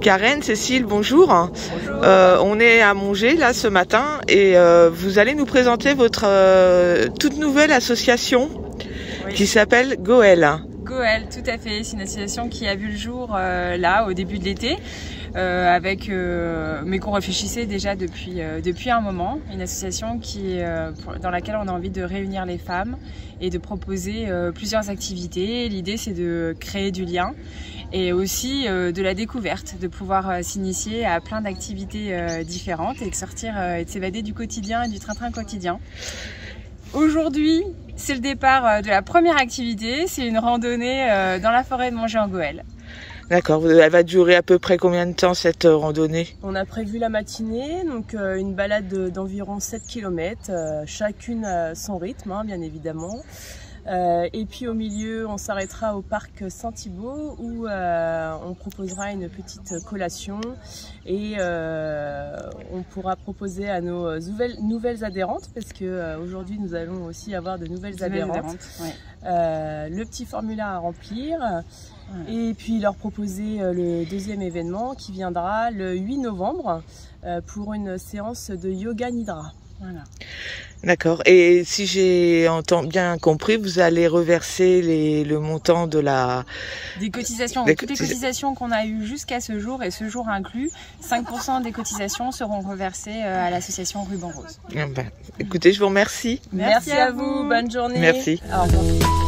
Karen, Cécile, bonjour. Bonjour. On est à Mongé là ce matin et vous allez nous présenter votre toute nouvelle association qui s'appelle Goël. Goël, tout à fait. C'est une association qui a vu le jour là au début de l'été, mais qu'on réfléchissait déjà depuis un moment. Une association dans laquelle on a envie de réunir les femmes et de proposer plusieurs activités. L'idée, c'est de créer du lien et aussi de la découverte, de pouvoir s'initier à plein d'activités différentes et de sortir et de s'évader du quotidien et du train-train quotidien. Aujourd'hui, c'est le départ de la première activité, c'est une randonnée dans la forêt de Mongé en Goël. D'accord, elle va durer à peu près combien de temps cette randonnée? On a prévu la matinée, donc une balade d'environ 7 km, chacune à son rythme, hein, bien évidemment. Et puis au milieu, on s'arrêtera au parc Saint-Thibault où on proposera une petite collation et on pourra proposer à nos nouvelles adhérentes, parce que aujourd'hui nous allons aussi avoir de nouvelles adhérentes. Ouais. Le petit formulaire à remplir. Et puis leur proposer le deuxième événement qui viendra le 8 novembre pour une séance de yoga nidra. Voilà. D'accord. Et si j'ai bien compris, vous allez reverser le montant de des cotisations. Toutes les cotisations qu'on a eues jusqu'à ce jour, et ce jour inclus, 5% des cotisations seront reversées à l'association Ruban Rose. Écoutez, je vous remercie. Merci à vous. Bonne journée. Merci. Au revoir.